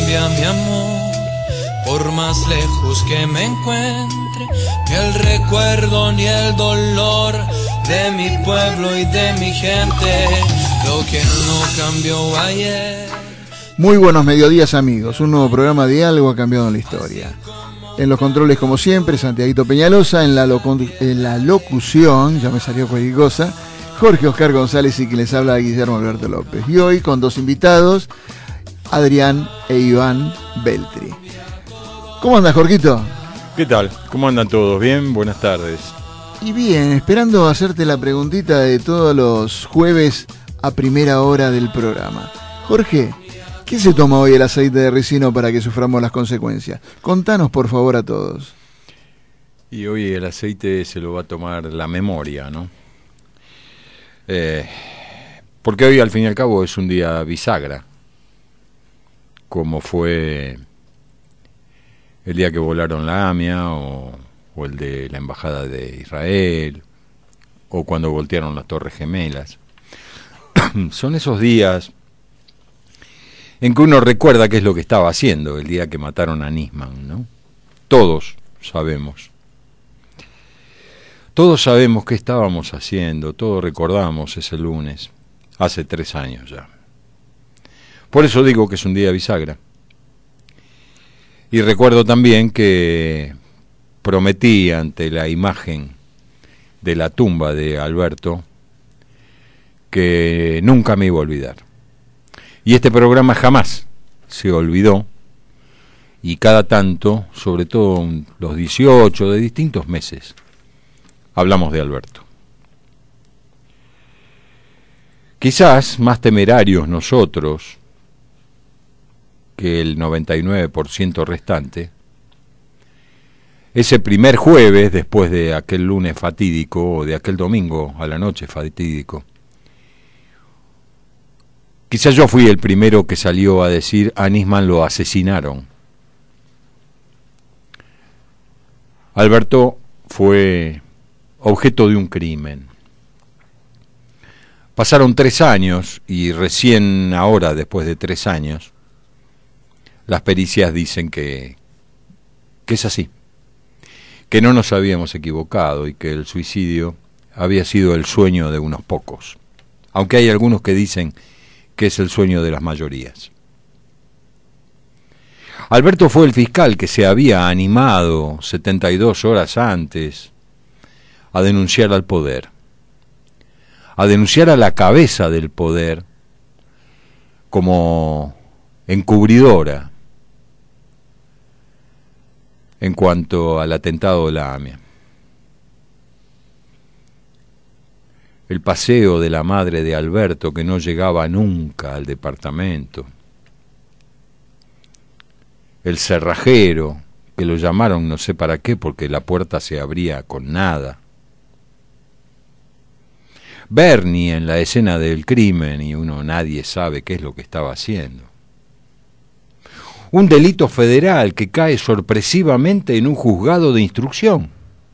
cambia mi amor, por más lejos que me encuentre, ni el recuerdo ni el dolor de mi pueblo y de mi gente, lo que no cambió ayer. Muy buenos mediodías, amigos. Un nuevo programa de Algo ha cambiado en la historia. En los controles, como siempre, Santiaguito Peñalosa. En la locución, ya me salió cualquier cosa, Jorge Oscar González, y quien les habla, Guillermo Alberto López. Y hoy con dos invitados, Adrián e Iván Beltri. ¿Cómo andas, Jorgito? ¿Qué tal? ¿Cómo andan todos? ¿Bien? Buenas tardes. Y bien, esperando hacerte la preguntita de todos los jueves a primera hora del programa. Jorge, ¿qué se toma hoy el aceite de ricino para que suframos las consecuencias? Contanos, por favor, a todos. Y hoy el aceite se lo va a tomar la memoria, ¿no? Porque hoy, al fin y al cabo, es un día bisagra, como fue el día que volaron la AMIA, o el de la Embajada de Israel, o cuando voltearon las Torres Gemelas. Son esos días en que uno recuerda qué es lo que estaba haciendo el día que mataron a Nisman, ¿no? Todos sabemos. Todos sabemos qué estábamos haciendo, todos recordamos ese lunes, hace 3 años ya. Por eso digo que es un día bisagra. Y recuerdo también que prometí ante la imagen de la tumba de Alberto que nunca me iba a olvidar. Y este programa jamás se olvidó, y cada tanto, sobre todo los 18 de distintos meses, hablamos de Alberto. Quizás más temerarios nosotros que el 99% restante, ese primer jueves, después de aquel lunes fatídico, o de aquel domingo a la noche fatídico, quizás yo fui el primero que salió a decir: a Nisman lo asesinaron. Alberto fue objeto de un crimen. Pasaron 3 años y recién ahora, después de 3 años, las pericias dicen que es así, que no nos habíamos equivocado y que el suicidio había sido el sueño de unos pocos, aunque hay algunos que dicen que es el sueño de las mayorías. Alberto fue el fiscal que se había animado 72 horas antes a denunciar al poder, a denunciar a la cabeza del poder como encubridora en cuanto al atentado de la AMIA. El paseo de la madre de Alberto, que no llegaba nunca al departamento. El cerrajero, que lo llamaron no sé para qué, porque la puerta se abría con nada. Bernie en la escena del crimen, y nadie sabe qué es lo que estaba haciendo. Un delito federal que cae sorpresivamente en un juzgado de instrucción.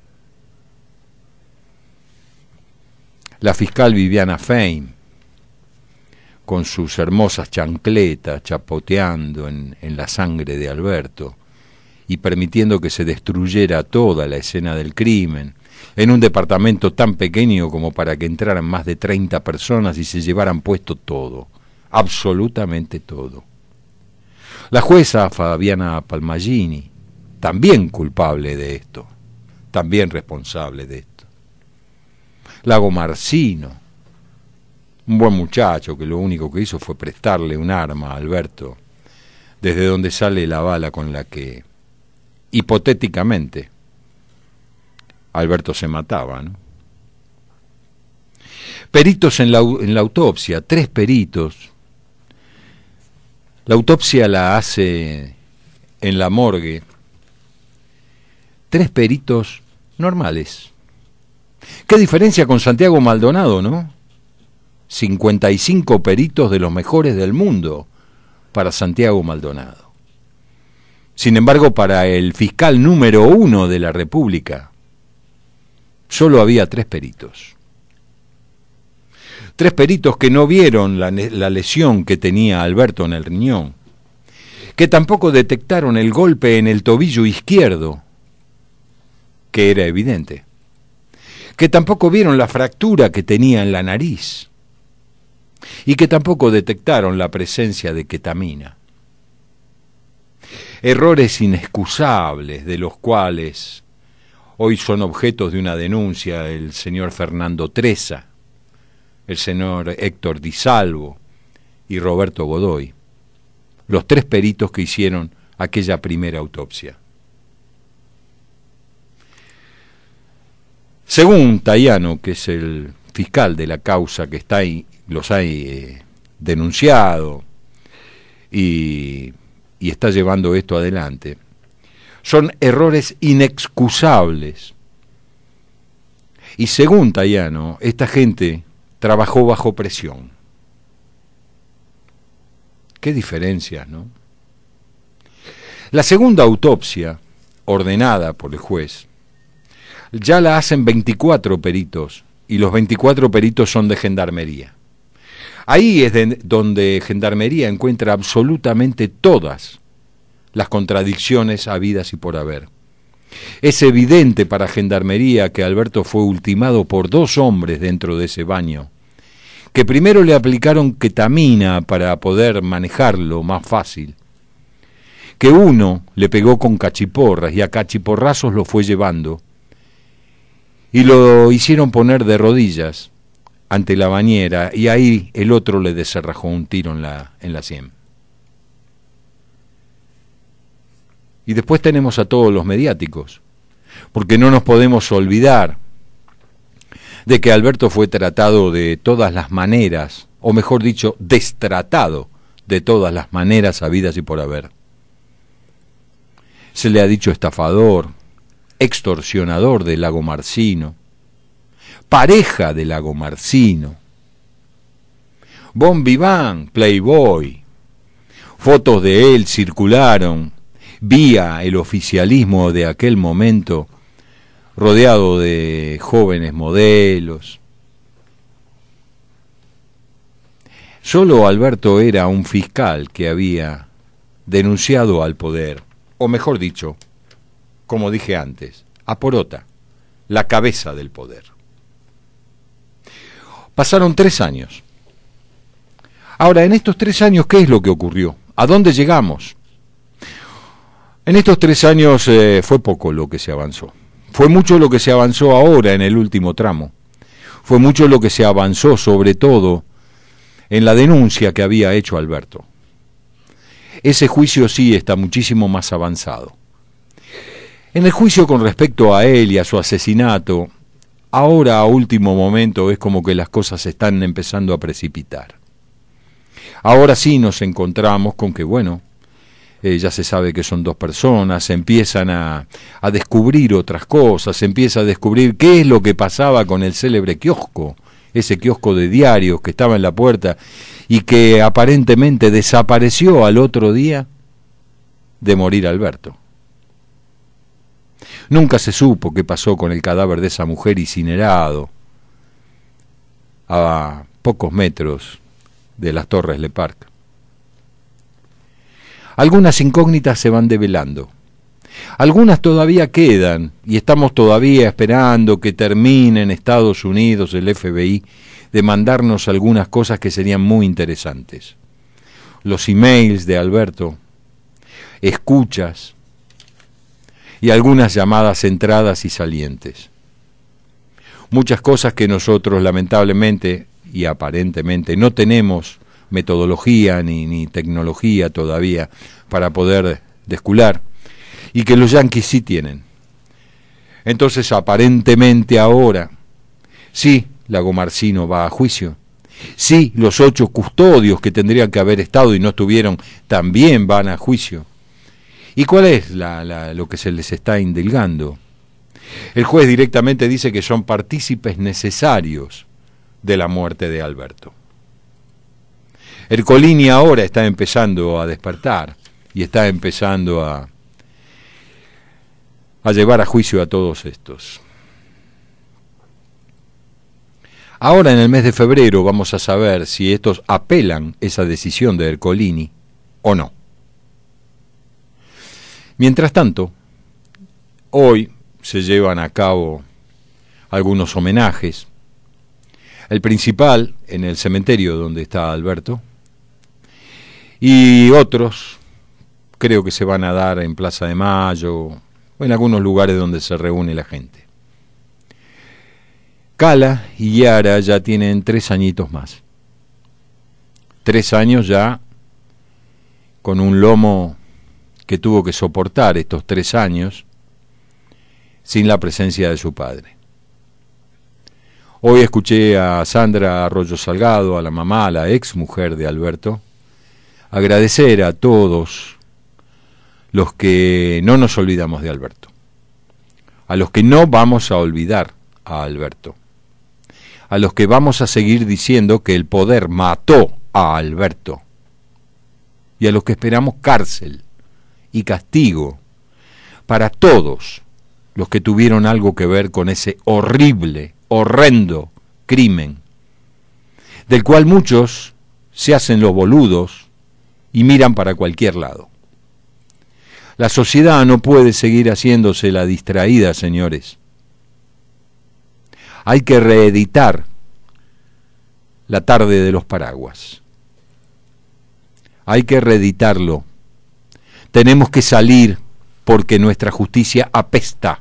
La fiscal Viviana Fein, con sus hermosas chancletas, chapoteando en la sangre de Alberto y permitiendo que se destruyera toda la escena del crimen, en un departamento tan pequeño como para que entraran más de 30 personas y se llevaran puesto todo, absolutamente todo. La jueza Fabiana Palmagini, también culpable de esto, también responsable de esto. Lago Marcino, un buen muchacho que lo único que hizo fue prestarle un arma a Alberto, desde donde sale la bala con la que, hipotéticamente, Alberto se mataba, ¿no? Peritos en la autopsia, 3 peritos. La autopsia la hace en la morgue 3 peritos normales. ¿Qué diferencia con Santiago Maldonado, no? 55 peritos de los mejores del mundo para Santiago Maldonado. Sin embargo, para el fiscal número 1 de la República, solo había 3 peritos. 3 peritos que no vieron la lesión que tenía Alberto en el riñón, que tampoco detectaron el golpe en el tobillo izquierdo, que era evidente, que tampoco vieron la fractura que tenía en la nariz, y que tampoco detectaron la presencia de ketamina. Errores inexcusables de los cuales hoy son objetos de una denuncia el señor Fernando Treza, el señor Héctor Di Salvo y Roberto Godoy, los 3 peritos que hicieron aquella primera autopsia. Según Tayano, que es el fiscal de la causa que está ahí, los ha denunciado y está llevando esto adelante, son errores inexcusables. Y según Tayano, esta gente trabajó bajo presión. Qué diferencias, ¿no? La segunda autopsia, ordenada por el juez, ya la hacen 24 peritos, y los 24 peritos son de Gendarmería. Ahí es donde Gendarmería encuentra absolutamente todas las contradicciones habidas y por haber. Es evidente para Gendarmería que Alberto fue ultimado por 2 hombres dentro de ese baño, que primero le aplicaron ketamina para poder manejarlo más fácil, que uno le pegó con cachiporras y a cachiporrazos lo fue llevando, y lo hicieron poner de rodillas ante la bañera, y ahí el otro le descerrajó un tiro en la sien. Y después tenemos a todos los mediáticos, porque no nos podemos olvidar de que Alberto fue tratado de todas las maneras, o mejor dicho, destratado de todas las maneras habidas y por haber. Se le ha dicho estafador, extorsionador de Lagomarsino, pareja de Lagomarsino, bon vivant, playboy. Fotos de él circularon vía el oficialismo de aquel momento, rodeado de jóvenes modelos. Solo Alberto era un fiscal que había denunciado al poder, o mejor dicho, como dije antes, a Porota, la cabeza del poder. Pasaron 3 años. Ahora, en estos 3 años, ¿qué es lo que ocurrió? ¿A dónde llegamos? En estos 3 años fue poco lo que se avanzó. Fue mucho lo que se avanzó ahora en el último tramo. Fue mucho lo que se avanzó, sobre todo, en la denuncia que había hecho Alberto. Ese juicio sí está muchísimo más avanzado. En el juicio con respecto a él y a su asesinato, ahora a último momento es como que las cosas se están empezando a precipitar. Ahora sí nos encontramos con que, bueno, ya se sabe que son 2 personas, se empiezan a descubrir otras cosas, se empieza a descubrir qué es lo que pasaba con el célebre kiosco, ese kiosco de diarios que estaba en la puerta y que aparentemente desapareció al otro día de morir Alberto. Nunca se supo qué pasó con el cadáver de esa mujer incinerado a pocos metros de las Torres Le Parc. Algunas incógnitas se van develando. Algunas todavía quedan y estamos todavía esperando que termine en Estados Unidos el FBI de mandarnos algunas cosas que serían muy interesantes. Los emails de Alberto, escuchas y algunas llamadas entradas y salientes. Muchas cosas que nosotros lamentablemente y aparentemente no tenemos metodología ni tecnología todavía para poder descular, y que los yanquis sí tienen. Entonces aparentemente ahora sí Lagomarsino va a juicio, sí los 8 custodios que tendrían que haber estado y no estuvieron también van a juicio. ¿Y cuál es lo que se les está indilgando? El juez directamente dice que son partícipes necesarios de la muerte de Alberto. Ercolini ahora está empezando a despertar y está empezando a llevar a juicio a todos estos. Ahora en el mes de febrero vamos a saber si estos apelan esa decisión de Ercolini o no. Mientras tanto, hoy se llevan a cabo algunos homenajes. El principal en el cementerio donde está Alberto, y otros creo que se van a dar en Plaza de Mayo o en algunos lugares donde se reúne la gente. Cala y Yara ya tienen 3 añitos más. 3 años ya con un lomo que tuvo que soportar estos 3 años sin la presencia de su padre. Hoy escuché a Sandra Arroyo Salgado, a la mamá, a la ex mujer de Alberto, agradecer a todos los que no nos olvidamos de Alberto, a los que no vamos a olvidar a Alberto, a los que vamos a seguir diciendo que el poder mató a Alberto, y a los que esperamos cárcel y castigo para todos los que tuvieron algo que ver con ese horrible, horrendo crimen, del cual muchos se hacen los boludos y miran para cualquier lado. La sociedad no puede seguir haciéndose la distraída, señores. Hay que reeditar La tarde de los paraguas. Hay que reeditarlo. Tenemos que salir porque nuestra justicia apesta.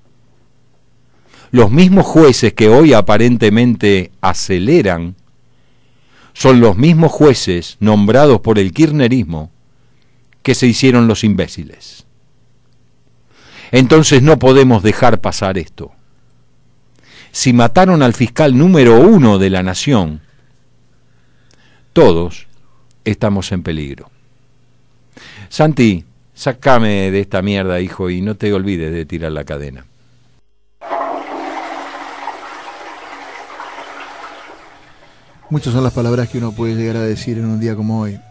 Los mismos jueces que hoy aparentemente aceleran son los mismos jueces nombrados por el kirchnerismo que se hicieron los imbéciles. Entonces no podemos dejar pasar esto. Si mataron al fiscal número 1 de la nación, todos estamos en peligro. Santi, sácame de esta mierda, hijo, y no te olvides de tirar la cadena. Muchas son las palabras que uno puede llegar a decir en un día como hoy,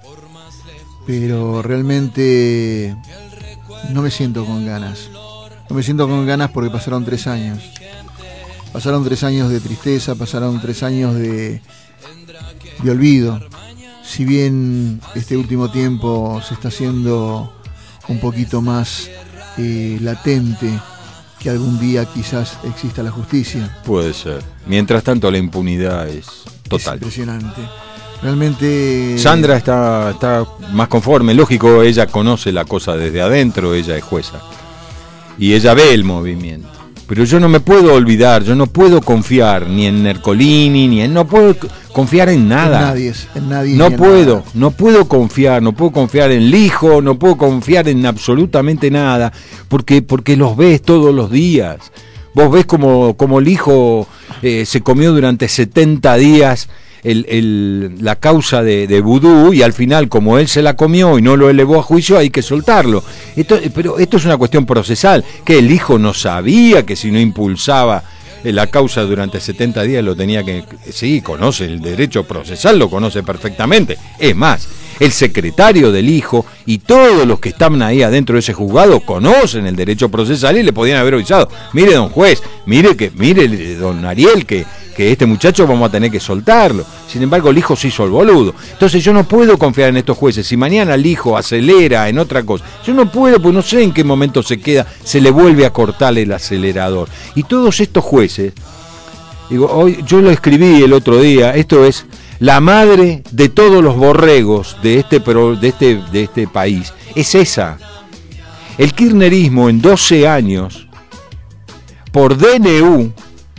pero realmente no me siento con ganas. No me siento con ganas porque pasaron 3 años. Pasaron 3 años de tristeza, pasaron 3 años de olvido. Si bien este último tiempo se está haciendo un poquito más latente que algún día quizás exista la justicia. Puede ser. Mientras tanto la impunidad es total. Es impresionante. Realmente... Sandra está más conforme. Lógico, ella conoce la cosa desde adentro, ella es jueza. Y ella ve el movimiento. Pero yo no me puedo olvidar, yo no puedo confiar ni en Nercolini, no puedo confiar en nada. En nadie. No puedo confiar en Lijo, no puedo confiar en absolutamente nada, porque los ves todos los días. Vos ves como Lijo se comió durante 70 días la causa de vudú, y al final, como él se la comió y no lo elevó a juicio, hay que soltarlo. Pero esto es una cuestión procesal, que el hijo no sabía que si no impulsaba la causa durante 70 días lo tenía que... Sí, conoce el derecho procesal, lo conoce perfectamente. Es más, el secretario del hijo y todos los que están ahí adentro de ese juzgado conocen el derecho procesal y le podían haber avisado: mire, don juez, mire don Ariel, que este muchacho vamos a tener que soltarlo. Sin embargo, el hijo se hizo el boludo. Entonces yo no puedo confiar en estos jueces. Si mañana el hijo acelera en otra cosa, yo no puedo, pues no sé en qué momento se le vuelve a cortar el acelerador. Y todos estos jueces, hoy yo lo escribí el otro día, esto es la madre de todos los borregos de este país. Es esa. El kirchnerismo en 12 años, por DNU,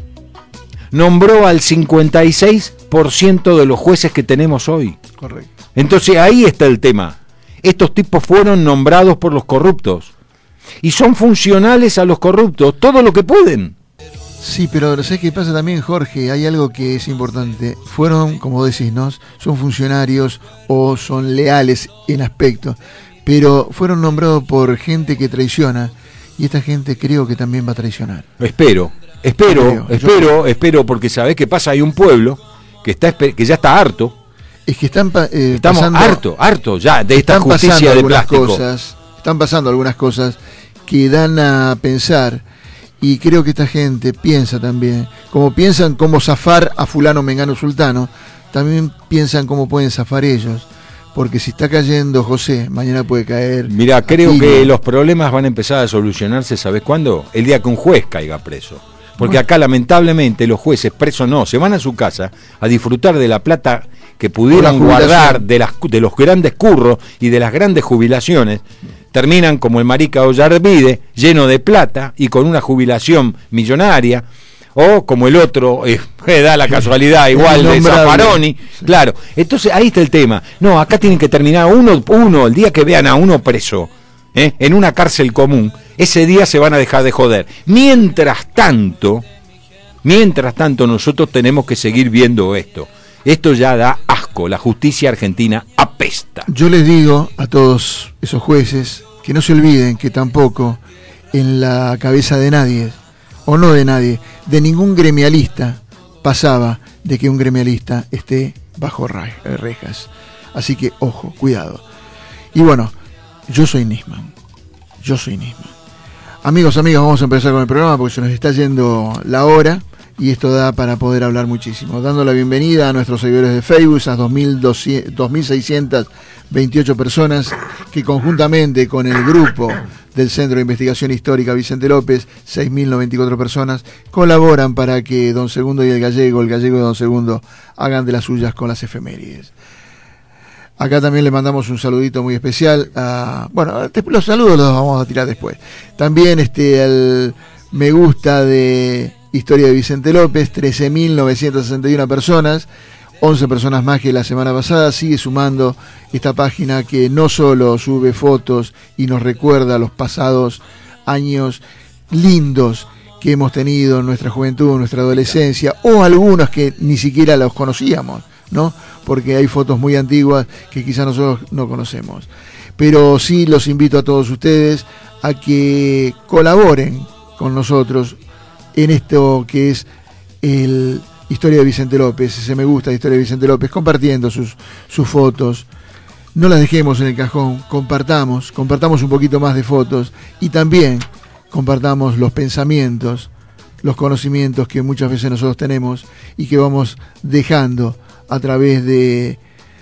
nombró al 56% de los jueces que tenemos hoy. Correcto. Entonces ahí está el tema. Estos tipos fueron nombrados por los corruptos y son funcionales a los corruptos todo lo que pueden. Sí, pero ¿sabes qué pasa también, Jorge? Hay algo que es importante. Fueron, como decís, ¿no? Son funcionarios o son leales en aspecto, pero fueron nombrados por gente que traiciona, y esta gente creo que también va a traicionar. Espero, porque ¿sabés qué pasa? Hay un pueblo que ya está harto. Es que estamos harto ya de esta justicia de plástico. Están pasando algunas cosas que dan a pensar, y creo que esta gente piensa también, como piensan cómo zafar a fulano, mengano, sultano, también piensan cómo pueden zafar ellos, porque si está cayendo José, mañana puede caer. Mira, creo Aquino. que los problemas van a empezar a solucionarse, ¿sabes cuándo? El día que un juez caiga preso. Porque acá lamentablemente los jueces presos no, se van a su casa a disfrutar de la plata que pudieran guardar de los grandes curros y de las grandes jubilaciones. Terminan como el marica Ollarvide, lleno de plata y con una jubilación millonaria. O como el otro, da la casualidad igual de Zaffaroni, claro. Entonces ahí está el tema. No, acá tienen que terminar uno el día que vean a uno preso, en una cárcel común, ese día se van a dejar de joder. Mientras tanto, nosotros tenemos que seguir viendo esto. Esto ya da asco, la justicia argentina apesta. Yo les digo a todos esos jueces que no se olviden que tampoco en la cabeza de nadie, o no de nadie, de ningún gremialista pasaba de que un gremialista esté bajo rejas. Así que, ojo, cuidado. Y bueno, yo soy Nisman. Amigos, vamos a empezar con el programa porque se nos está yendo la hora y esto da para poder hablar muchísimo. Dando la bienvenida a nuestros seguidores de Facebook, esas 2.628 personas que conjuntamente con el grupo del Centro de Investigación Histórica Vicente López, 6.094 personas, colaboran para que Don Segundo y el gallego y Don Segundo hagan de las suyas con las efemérides. Acá también le mandamos un saludito muy especial a... Bueno, los saludos los vamos a tirar después. También el me gusta de Historia de Vicente López, 13.961 personas, 11 personas más que la semana pasada. Sigue sumando esta página que no solo sube fotos y nos recuerda los pasados años lindos que hemos tenido en nuestra juventud, en nuestra adolescencia, o algunos que ni siquiera los conocíamos, ¿no? Porque hay fotos muy antiguas que quizás nosotros no conocemos. Pero sí los invito a todos ustedes a que colaboren con nosotros en esto que es el Historia de Vicente López, ese me gusta de Historia de Vicente López, compartiendo sus fotos. No las dejemos en el cajón, compartamos un poquito más de fotos y también compartamos los pensamientos, los conocimientos que muchas veces nosotros tenemos y que vamos dejando a través de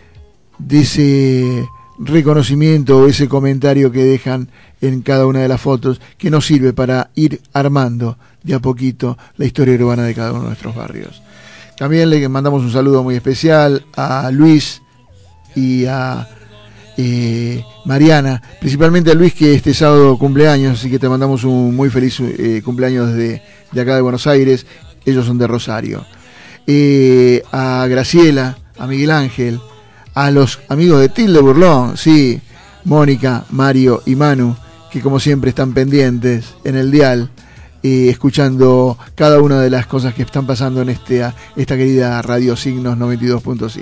ese reconocimiento o ese comentario que dejan en cada una de las fotos, que nos sirve para ir armando de a poquito la historia urbana de cada uno de nuestros barrios. También le mandamos un saludo muy especial a Luis y a Mariana, principalmente a Luis, que este sábado cumpleaños, así que te mandamos un muy feliz cumpleaños de acá de Buenos Aires. Ellos son de Rosario. A Graciela, a Miguel Ángel, a los amigos de Tilde Burlón, sí, Mónica, Mario y Manu, que como siempre están pendientes en el dial, escuchando cada una de las cosas que están pasando en esta querida Radio Signos 92.5.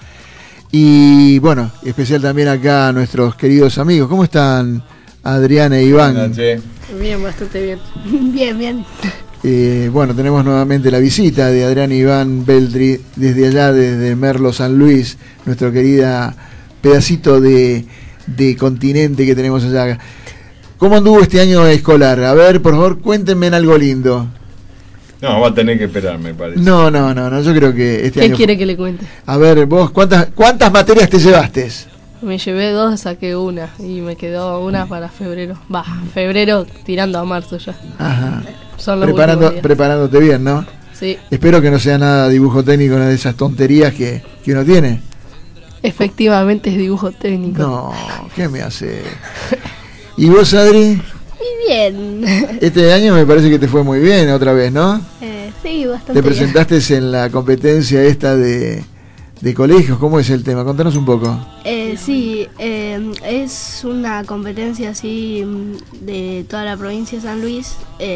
Y bueno, especial también acá a nuestros queridos amigos. ¿Cómo están Adriana e Iván? Bien, bastante bien. Bien. Bueno, tenemos nuevamente la visita de Adrián e Iván Beltri desde allá, desde Merlo, San Luis, nuestro querida pedacito de continente que tenemos allá. ¿Cómo anduvo este año escolar? A ver, por favor, cuéntenme en algo lindo. No, va a tener que esperar, me parece. No, yo creo que este año... ¿Qué quiere que le cuente? A ver, vos, ¿cuántas materias te llevaste? Me llevé 2, saqué una y me quedó una para febrero. Febrero tirando a marzo ya. Ajá. Son los preparándote bien, ¿no? Sí. Espero que no sea nada dibujo técnico, una de esas tonterías que uno tiene. Efectivamente es dibujo técnico. No, ¿qué me hace? ¿Y vos, Adri? Muy bien. Este año me parece que te fue muy bien otra vez, ¿no? Sí, bastante bien. Te presentaste en la competencia esta de colegios. ¿Cómo es el tema? Contanos un poco. Sí, es una competencia así de toda la provincia de San Luis.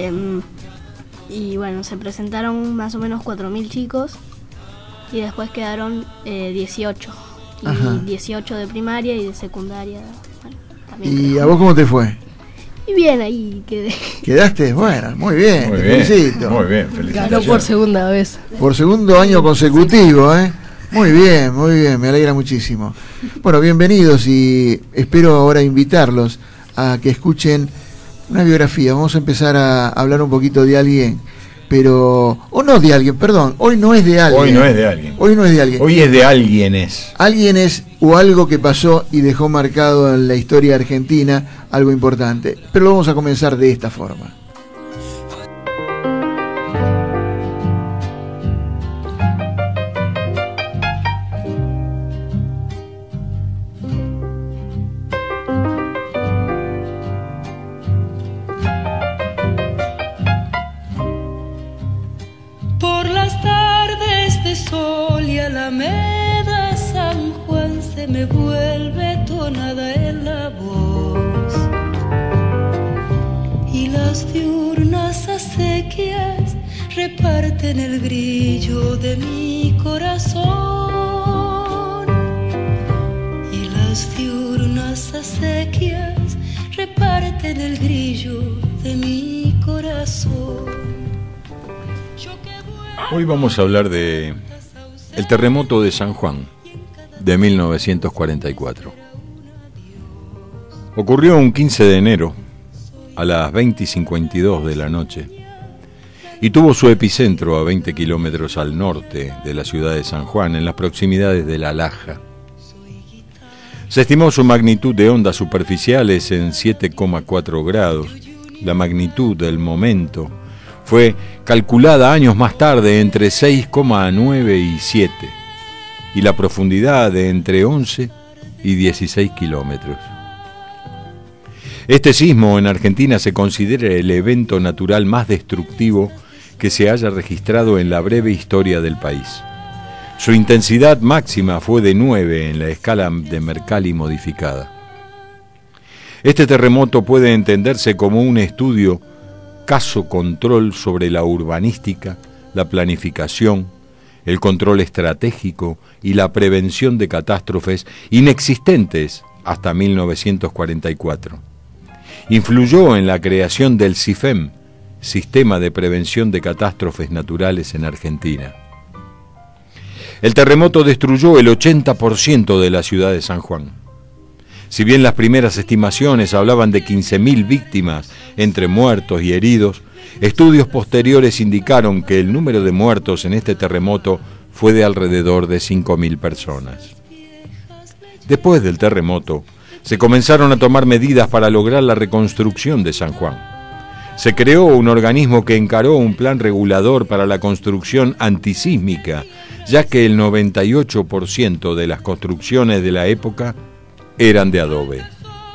Y bueno, se presentaron más o menos 4.000 chicos y después quedaron 18. Y ajá. 18 de primaria y de secundaria. Bueno, también. ¿Y a vos cómo te fue? Y bien, ahí quedé. ¿Quedaste? Bueno, muy bien, muy te bien, felicito. Muy bien, felicitaciones. Ganó por segunda vez. Por segundo año consecutivo, ¿eh? Muy bien, me alegra muchísimo. Bueno, bienvenidos y espero ahora invitarlos a que escuchen una biografía. Vamos a empezar a hablar un poquito de alguien pero... O no de alguien, perdón, hoy no es de alguien. Hoy no es de alguien. Hoy no es de alguien. Hoy es de alguienes. Alguienes o algo que pasó y dejó marcado en la historia argentina algo importante. Pero lo vamos a comenzar de esta forma. Reparten el grillo de mi corazón y las diurnas acequias reparten el grillo de mi corazón. Hoy vamos a hablar de el terremoto de San Juan de 1944. Ocurrió un 15 de enero a las 20:52 de la noche y tuvo su epicentro a 20 kilómetros al norte de la ciudad de San Juan, en las proximidades de La Laja. Se estimó su magnitud de ondas superficiales en 7,4 grados. La magnitud del momento fue calculada años más tarde entre 6,9 y 7, y la profundidad de entre 11 y 16 kilómetros. Este sismo en Argentina se considera el evento natural más destructivo que se haya registrado en la breve historia del país. Su intensidad máxima fue de 9 en la escala de Mercalli modificada. Este terremoto puede entenderse como un estudio caso-control sobre la urbanística, la planificación, el control estratégico y la prevención de catástrofes inexistentes hasta 1944. Influyó en la creación del CIFEM, Sistema de Prevención de Catástrofes Naturales en Argentina. El terremoto destruyó el 80% de la ciudad de San Juan. Si bien las primeras estimaciones hablaban de 15.000 víctimas entre muertos y heridos, estudios posteriores indicaron que el número de muertos en este terremoto fue de alrededor de 5.000 personas. Después del terremoto, se comenzaron a tomar medidas para lograr la reconstrucción de San Juan. Se creó un organismo que encaró un plan regulador para la construcción antisísmica, ya que el 98% de las construcciones de la época eran de adobe.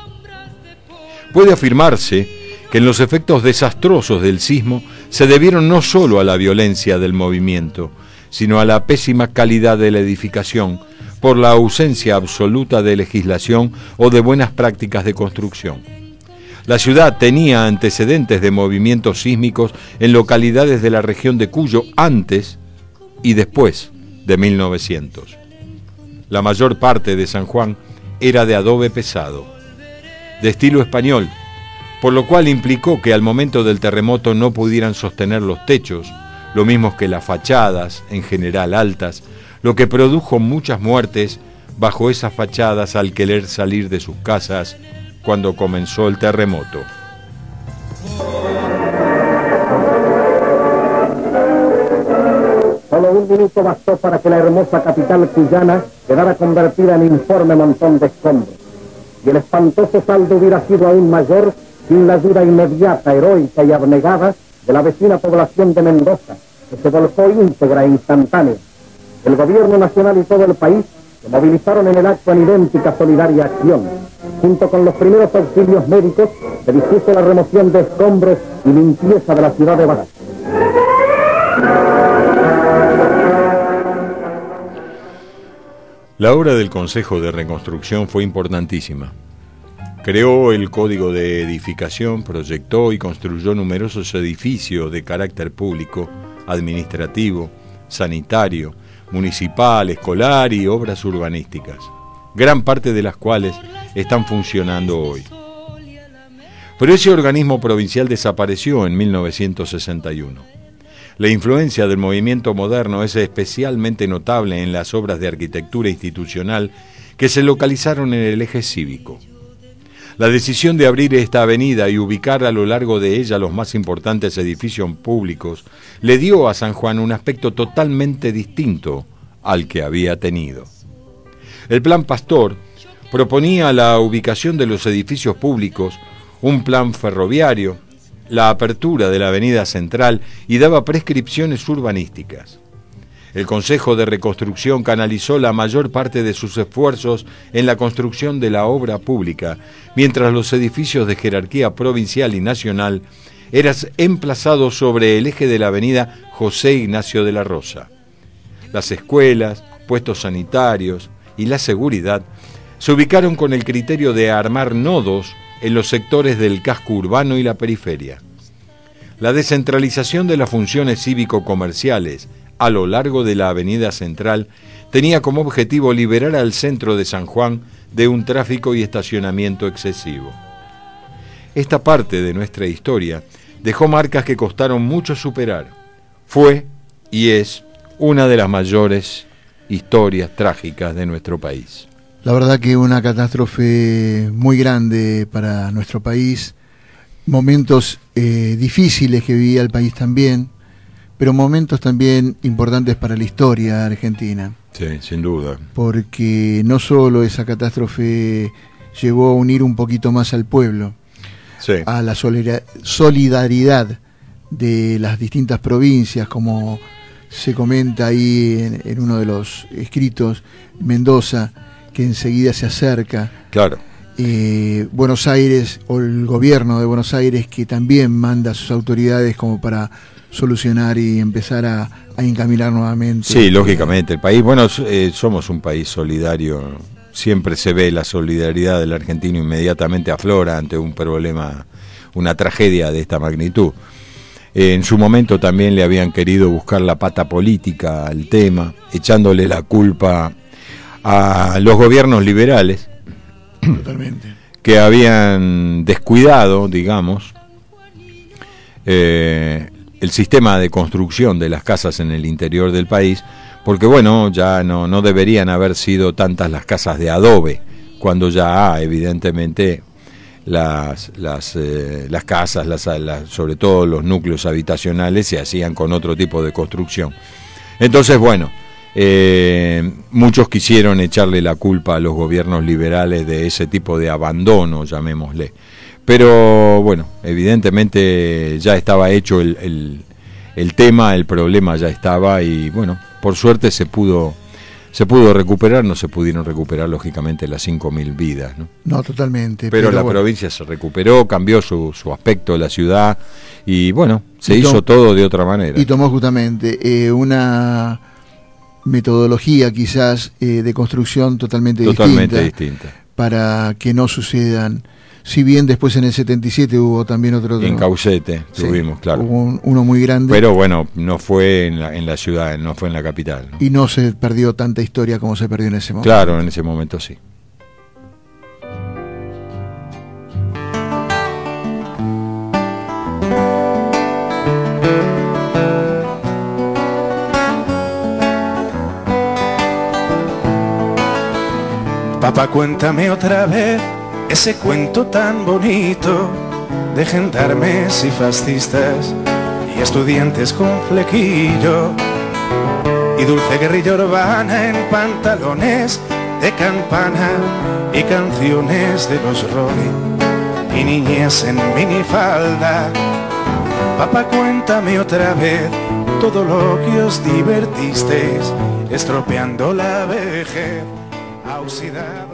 Puede afirmarse que los efectos desastrosos del sismo se debieron no solo a la violencia del movimiento, sino a la pésima calidad de la edificación, por la ausencia absoluta de legislación o de buenas prácticas de construcción. La ciudad tenía antecedentes de movimientos sísmicos en localidades de la región de Cuyo antes y después de 1900. La mayor parte de San Juan era de adobe pesado, de estilo español, por lo cual implicó que al momento del terremoto no pudieran sostener los techos, lo mismo que las fachadas, en general altas, lo que produjo muchas muertes bajo esas fachadas al querer salir de sus casas cuando comenzó el terremoto. Solo un minuto bastó para que la hermosa capital cuyana quedara convertida en informe montón de escombros. Y el espantoso saldo hubiera sido aún mayor sin la ayuda inmediata, heroica y abnegada de la vecina población de Mendoza, que se volcó íntegra e instantánea. El gobierno nacional y todo el país se movilizaron en el acto en idéntica solidaria acción. Junto con los primeros auxilios médicos, se dispuso la remoción de escombros y limpieza de la ciudad de Badajoz. La obra del Consejo de Reconstrucción fue importantísima. Creó el Código de Edificación, proyectó y construyó numerosos edificios de carácter público, administrativo, sanitario, municipal, escolar y obras urbanísticas, gran parte de las cuales están funcionando hoy. Pero ese organismo provincial desapareció en 1961. La influencia del movimiento moderno es especialmente notable en las obras de arquitectura institucional que se localizaron en el eje cívico. La decisión de abrir esta avenida y ubicar a lo largo de ella los más importantes edificios públicos le dio a San Juan un aspecto totalmente distinto al que había tenido. El plan Pastor proponía la ubicación de los edificios públicos, un plan ferroviario, la apertura de la avenida central y daba prescripciones urbanísticas. El Consejo de Reconstrucción canalizó la mayor parte de sus esfuerzos en la construcción de la obra pública, mientras los edificios de jerarquía provincial y nacional eran emplazados sobre el eje de la avenida José Ignacio de la Rosa. Las escuelas, puestos sanitarios y la seguridad se ubicaron con el criterio de armar nodos en los sectores del casco urbano y la periferia. La descentralización de las funciones cívico-comerciales a lo largo de la avenida central tenía como objetivo liberar al centro de San Juan de un tráfico y estacionamiento excesivo. Esta parte de nuestra historia dejó marcas que costaron mucho superar. Fue y es una de las mayores historias trágicas de nuestro país. La verdad que una catástrofe muy grande para nuestro país, momentos difíciles que vivía el país también, pero momentos también importantes para la historia argentina. Sí, sin duda. Porque no solo esa catástrofe llegó a unir un poquito más al pueblo, sí, a la solidaridad de las distintas provincias, como se comenta ahí en uno de los escritos, Mendoza, que enseguida se acerca. Claro. Buenos Aires, o el gobierno de Buenos Aires, que también manda a sus autoridades como para solucionar y empezar a encaminar nuevamente. Sí, lógicamente. El país, bueno, somos un país solidario. Siempre se ve la solidaridad del argentino, inmediatamente aflora ante un problema, una tragedia de esta magnitud. En su momento también le habían querido buscar la pata política al tema, echándole la culpa a los gobiernos liberales. Totalmente. Que habían descuidado, digamos, el sistema de construcción de las casas en el interior del país, porque bueno, ya no deberían haber sido tantas las casas de adobe, cuando ya evidentemente las casas, sobre todo los núcleos habitacionales, se hacían con otro tipo de construcción. Entonces, bueno, muchos quisieron echarle la culpa a los gobiernos liberales de ese tipo de abandono, llamémosle. Pero bueno, evidentemente ya estaba hecho el tema, el problema ya estaba y bueno, por suerte se pudo recuperar. No se pudieron recuperar lógicamente las 5.000 vidas, ¿no? No, totalmente. Pero la provincia se recuperó, cambió su aspecto de la ciudad y bueno, se hizo todo de otra manera. Y tomó justamente una metodología quizás de construcción totalmente distinta para que no sucedan. Si bien después en el 77 hubo también otro en Caucete tuvimos, sí, claro, hubo uno muy grande, pero bueno, no fue en la ciudad, no fue en la capital, ¿no? Y no se perdió tanta historia como se perdió en ese momento. Claro, en ese momento sí. Papá, cuéntame otra vez ese cuento tan bonito de gendarmes y fascistas y estudiantes con flequillo y dulce guerrilla urbana en pantalones de campana y canciones de los Rolling y niñez en minifalda. Papá, cuéntame otra vez todo lo que os divertisteis estropeando la vejez, oxidados.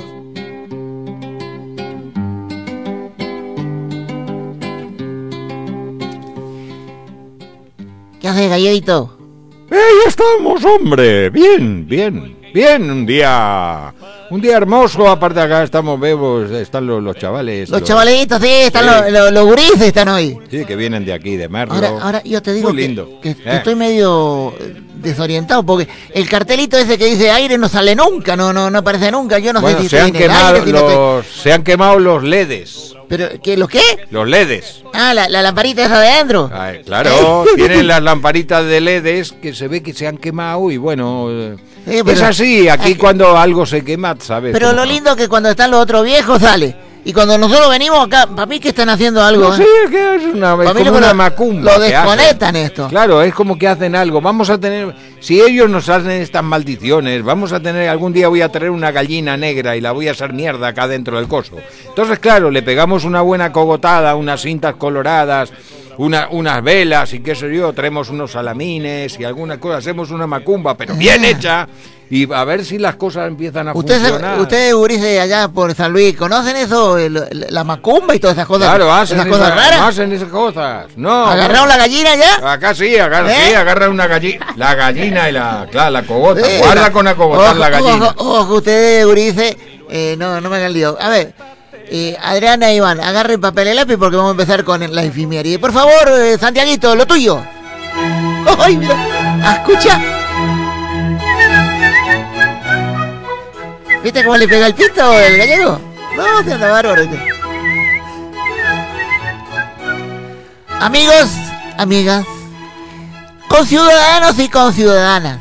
¿Qué haces, Galledito? ¡Ahí estamos, hombre! Bien. Un día hermoso. Aparte acá están están los chavales. Los chavalitos, sí, están los gurises están hoy. Sí, que vienen de aquí, de Merlo. Ahora yo te digo muy lindo. que estoy medio desorientado porque el cartelito ese que dice aire no sale nunca, no aparece nunca. Yo no sé si se han quemado los LEDs. ¿Pero qué, los qué? Los LEDs. Ah, la lamparita esa de adentro. Ay, claro, tienen las lamparitas de LEDs que se ve que se han quemado y bueno, sí, pero, es así, aquí cuando algo se quema, ¿sabes? Pero lo lindo es que cuando están los otros viejos sale Y cuando nosotros venimos acá, para mí que están haciendo algo. No sé, es que es como una macumba. Lo desconectan esto. Claro, es como que hacen algo. Vamos a tener, si ellos nos hacen estas maldiciones, vamos a tener, algún día voy a traer una gallina negra y la voy a hacer mierda acá dentro del coso. Entonces, claro, le pegamos una buena cogotada, unas cintas coloradas, unas velas y qué sé yo, traemos unos salamines y alguna cosa, hacemos una macumba, pero bien hecha. Y a ver si las cosas empiezan a funcionar. Ustedes, gurises, allá por San Luis, ¿conocen eso? La macumba y todas esas cosas. Claro, hacen esas cosas raras. No hacen esas cosas. No. ¿Agarraron la gallina ya? Acá sí, agarran una gallina. La gallina y la cogota. Guarda con acogotar la gallina. Ojo, ustedes, gurises, no me hagan lío. A ver, Adriana e Iván, agarren papel y lápiz porque vamos a empezar con la efiméride. Por favor, Santiaguito, lo tuyo. ¡Ay, mira! ¡Escucha! ¿Viste cómo le pega el pito el gallego? No, te anda bárbaro. Amigos, amigas, conciudadanos y conciudadanas,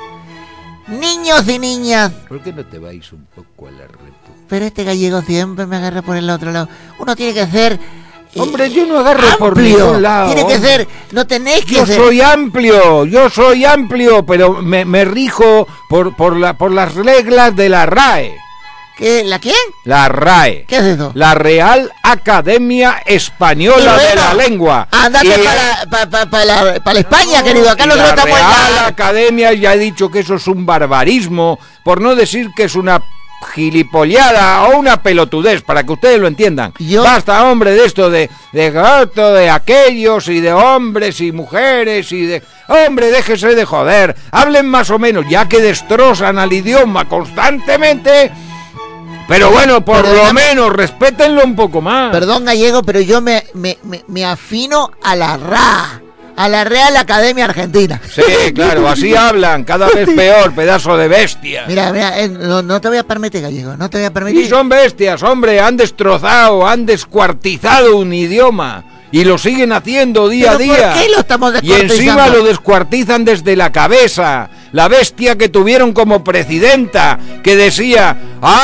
niños y niñas. ¿Por qué no te vais un poco a la reto? Pero este gallego siempre me agarra por el otro lado. Uno tiene que ser... Hombre, yo no agarro amplio, por ningún lado. Tiene que ser, no tenés que yo ser... Yo soy amplio, pero me rijo por las reglas de la RAE. ¿Qué? ¿La quién? La RAE. ¿Qué es eso? La Real Academia Española de la Lengua. Andate para la España, querido. Acá nosotros estamos en la Real Academia ya he dicho que eso es un barbarismo, por no decir que es una gilipollada o una pelotudez, para que ustedes lo entiendan. Basta, hombre, de esto de aquellos y de hombres y mujeres y de... Hombre, déjese de joder. Hablen más o menos, ya que destrozan al idioma constantemente. Pero bueno, por lo menos, respétenlo un poco más. Perdón, gallego, pero yo me afino a la RA. A la Real Academia Argentina. Sí, claro, así hablan, cada vez peor, pedazo de bestia. Mira, no te voy a permitir, gallego, no te voy a permitir. Y son bestias, hombre, han destrozado, han descuartizado un idioma. Y lo siguen haciendo día a día. ¿Por qué lo estamos descuartizando? Y encima lo descuartizan desde la cabeza. La bestia que tuvieron como presidenta, que decía,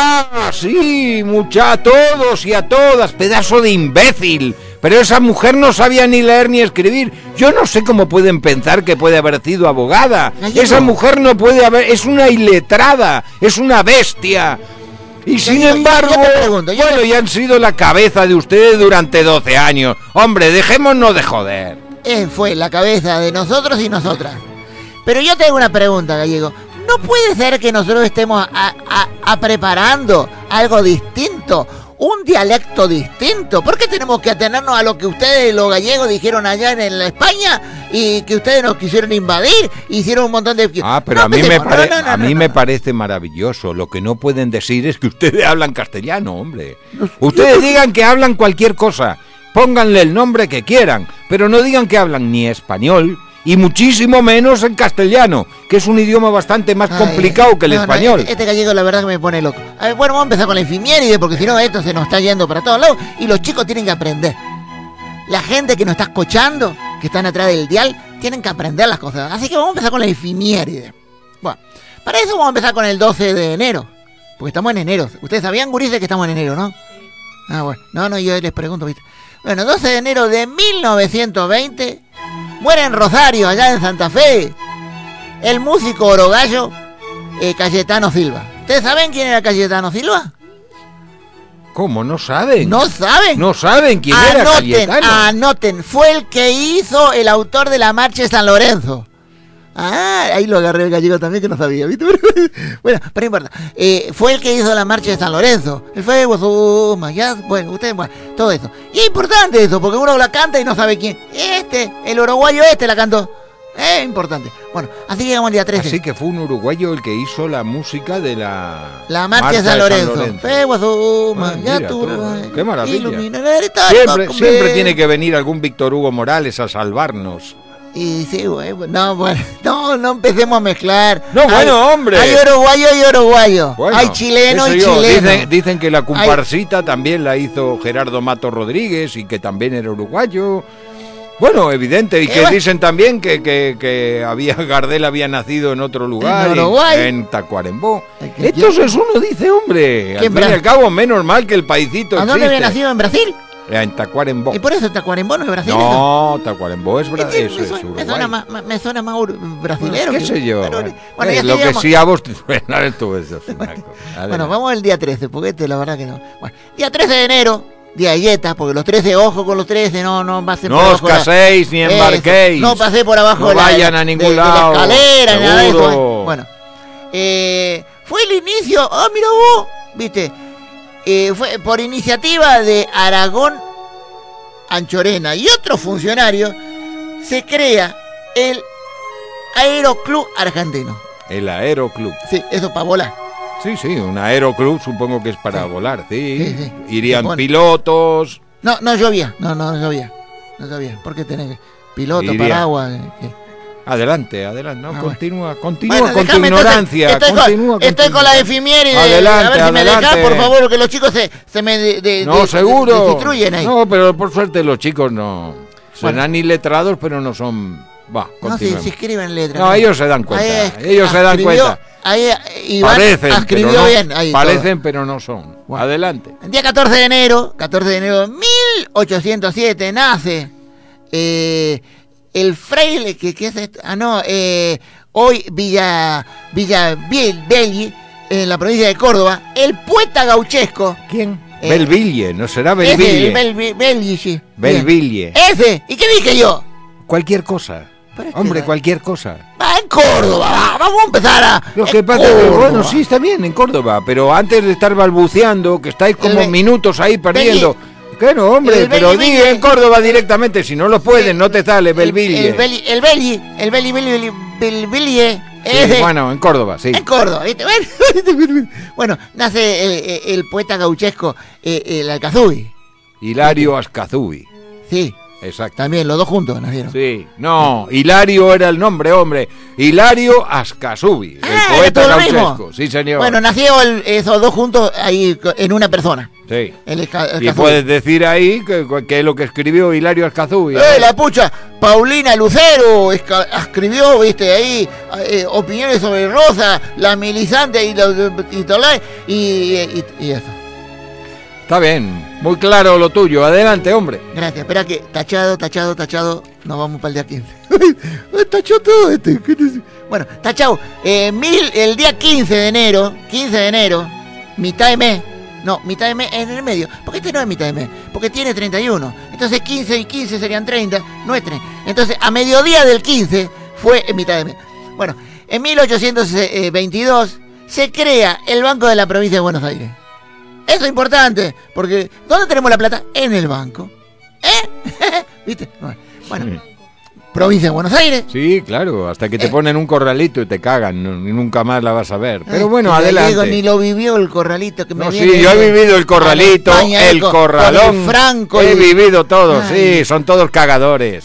sí, a todos y a todas, pedazo de imbécil. Pero esa mujer no sabía ni leer ni escribir. Yo no sé cómo pueden pensar que puede haber sido abogada. Gallego. Esa mujer no puede haber, es una iletrada, es una bestia. Y sin embargo, y han sido la cabeza de ustedes durante 12 años. Hombre, dejémonos de joder. Fue la cabeza de nosotros y nosotras. Pero yo tengo una pregunta, gallego. ¿No puede ser que nosotros estemos preparando algo distinto? Un dialecto distinto. ¿Por qué tenemos que atenernos a lo que ustedes, los gallegos, dijeron allá en la España y que ustedes nos quisieron invadir? Hicieron un montón de... Pero a mí me parece maravilloso. Lo que no pueden decir es que ustedes hablan castellano, hombre. Ustedes digan que hablan cualquier cosa. Pónganle el nombre que quieran, pero no digan que hablan ni español y muchísimo menos en castellano, que es un idioma bastante más complicado que el español. Este gallego la verdad que me pone loco. A ver, bueno, vamos a empezar con la efiméride, porque si no esto se nos está yendo para todos lados y los chicos tienen que aprender. La gente que nos está escuchando, que están atrás del dial, tienen que aprender las cosas. Así que vamos a empezar con la efiméride. Bueno, para eso vamos a empezar con el 12 de enero, porque estamos en enero. Ustedes sabían, gurises, que estamos en enero, ¿no? Bueno, no, yo les pregunto, ¿viste? Bueno, 12 de enero de 1920... muere en Rosario, allá en Santa Fe, el músico orogallo Cayetano Silva. ¿Ustedes saben quién era Cayetano Silva? ¿Cómo? ¿No saben? ¿No saben? ¿No saben quién era Cayetano? Anoten, fue el que hizo, el autor de la Marcha de San Lorenzo. Ahí lo agarré el gallego también, que no sabía, ¿viste? Bueno, pero no importa. Fue el que hizo la Marcha de San Lorenzo. El fue bueno, ustedes, todo eso. Y es importante eso, porque uno la canta y no sabe quién. El uruguayo la cantó. Es importante. Bueno, así llegamos al día 13. Así que fue un uruguayo el que hizo la música de la Marcha de San Lorenzo. Qué maravilla. Siempre tiene que venir algún Víctor Hugo Morales a salvarnos. Y sí, no empecemos a mezclar. Hombre. Hay uruguayo. Hay chileno y chileno. Dicen que la comparsita también la hizo Gerardo Mato Rodríguez y que también era uruguayo. Bueno, evidente, y que bueno. dicen también que Gardel había nacido en otro lugar, ¿En Uruguay? en Tacuarembó. ¿Qué- Entonces uno dice, hombre, al ¿Quién, fin y Bra- al cabo, menos mal que el paisito ¿A dónde existe. había nacido? ¿En Brasil? En Tacuarembó. ¿Y por eso Tacuarembó no es Brasil? No, Tacuarembó es eso? Uruguay. Me suena más brasilero. ¿Qué sé yo? Bueno, ya lo que sigamos. sí a vos te suena es todo eso. Bueno, vamos al día 13, porque la verdad que no. Bueno, día 13 de enero, día de Yeta, porque los 13, ojo con los 13, no pasen por No os abajo. caséis ni embarquéis. No pasé por abajo No de la, vayan a ningún de lado. la escalera, ni nada de eso. Seguro. Bueno, fue el inicio, mira vos, viste, fue por iniciativa de Aragón Anchorena y otros funcionarios, se crea el Aeroclub Argentino. El Aeroclub. Sí, eso para volar. Sí, un aeroclub supongo que es para volar, sí. Sí. Irían Bueno. pilotos. No llovía, no llovía. ¿Por qué tenés piloto, Iría. paraguas? Adelante, no, Ah, continúa Bueno, con tu déjame, ignorancia. entonces, estoy con la efiméride, a ver si me dejás, por favor, que los chicos se me No, seguro. destituyen ahí. No, pero por suerte los chicos no. Bueno. Serán iletrados, pero no son. Va, No, si continuemos. escriben letras. No, ellos se dan cuenta. Ellos se dan cuenta. Ahí Iván Parecen, escribió pero no, bien. Ahí, parecen, pero no son. Bueno. Adelante. El día 14 de enero de 1807 nace el fraile, ¿qué es esto? Hoy Villa Belli, en la provincia de Córdoba, el poeta gauchesco. ¿Quién? Belville, ¿no será Ese, Belville? Belli, sí. Belville. Ese, ¿y qué dije yo? Cualquier cosa. Pero es que Hombre, va- cualquier cosa. Va en Córdoba, vamos a empezar a... Lo en que pasa es que, Córdoba. bueno, sí está bien en Córdoba, pero antes de estar balbuceando, que estáis como El minutos ahí perdiendo. Claro, hombre, el pero Belli, di en Córdoba directamente, si no lo puedes, no te sale Belville. El Belli, ese. Bueno, en Córdoba, sí. En Córdoba, ¿viste? Bueno, nace el poeta gauchesco, el Alcazúi. Hilario Ascazúi. Sí, Exacto. también, los dos juntos nacieron. Sí, no, Hilario era el nombre, hombre. Hilario Ascasubi, el ¿era poeta todo lo mismo? gauchesco. Sí, señor. Bueno, nacieron esos dos juntos ahí en una persona. sí. El Y Alcazúi. puedes decir ahí que es lo que escribió Hilario Ascasubi. La pucha, Paulina Lucero escribió, viste, ahí opiniones sobre Rosa, la milizante y eso. Está bien, muy claro lo tuyo. Adelante, hombre. Gracias, espera que tachado, nos vamos para el día 15. Tachó todo este. Bueno, tachado. El día 15 de enero, mitad de mes en el medio. Porque este no es mitad de mes, porque tiene 31. Entonces 15 y 15 serían 30, no es 30. Entonces a mediodía del 15 fue en mitad de mes. Bueno, en 1822 se crea el Banco de la Provincia de Buenos Aires. Eso es importante, porque ¿dónde tenemos la plata? En el banco. ¿Viste? Bueno, provincia de Buenos Aires. Sí, claro, hasta que te ponen un corralito y te cagan, y nunca más la vas a ver. Pero bueno, Este adelante. gallego ni lo vivió el corralito que me No, viene sí, yo he de- vivido el corralito, a España, el con corralón. el Franco He y- vivido todos, Ay. sí, son todos cagadores.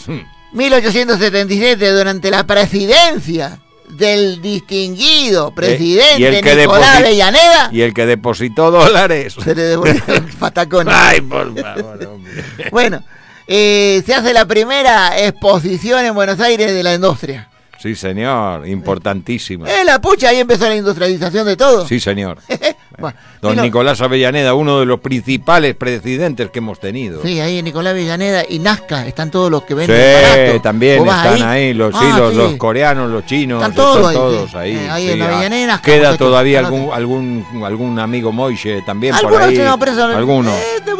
1877, durante la presidencia del distinguido presidente y el que Nicolás deposi- Avellaneda, Y el que depositó dólares. se le devolvió el patacón. Ay, por favor, hombre. Bueno, se hace la primera exposición en Buenos Aires de la industria. Sí, señor, importantísima. La pucha, ahí empezó la industrialización de todo. Sí, señor. Bueno, Don vino- Nicolás Avellaneda, uno de los principales presidentes que hemos tenido. Sí, ahí en Nicolás Avellaneda y Nazca están todos los que Sí, venden barato. también ¿Vos vas están ahí, los, sí, los coreanos, los chinos, Están todos ahí. ahí. Ahí sí, en Avellaneda y Nazca, queda muchachos, todavía anoten. algún amigo Moishe también por Algunos ahí. no, pero eso- Algunos.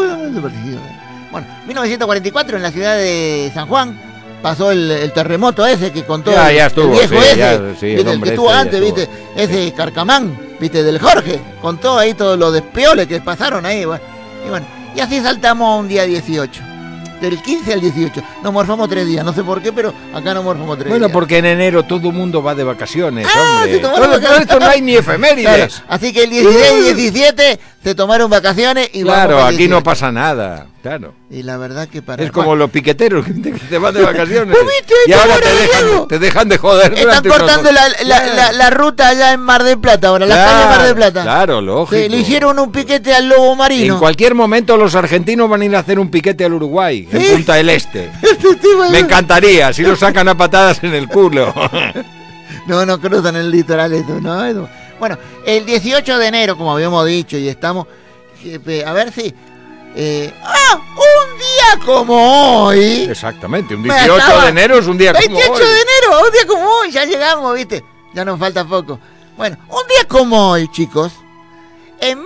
Bueno, 1944 en la ciudad de San Juan pasó el terremoto ese que contó Ya estuvo, el viejo sí, ese, ya, sí, el ¿viste? El hombre que estuvo este ya antes, estuvo. viste, ese Carcamán, viste, del Jorge, contó ahí todos los despioles que pasaron ahí, bueno, y así saltamos a un día 18. Del 15 al 18. Nos morfamos 3 días. No sé por qué, pero acá nos morfamos 3 días. Bueno, porque en enero todo el mundo va de vacaciones, se hombre. tomaron Todo vacaciones. esto no hay ni efemérides. Claro, así que el 16 y 17 se tomaron vacaciones y Claro, vamos al aquí no 18. pasa nada, claro. Y la verdad que para... Es como los piqueteros que se van de vacaciones. ¿Vos viste Y esto ahora ahora, Diego? te dejan de joder. Están durante cortando unos- la ruta allá en Mar del Plata ahora, la Claro, calle Mar del Plata. claro, lógico. Sí, le hicieron un piquete al lobo marino. En cualquier momento los argentinos van a ir a hacer un piquete al Uruguay, en Punta del Este. Me encantaría, si lo sacan a patadas en el culo. No cruzan el litoral esto, ¿no? Eso. Bueno, el 18 de enero, como habíamos dicho, y estamos... a ver si... un día como hoy... Exactamente, un Me 18 estaba- de enero es un día como 28 hoy. de enero, un día como hoy, ya llegamos, ¿viste? Ya nos falta poco. Bueno, un día como hoy, chicos, en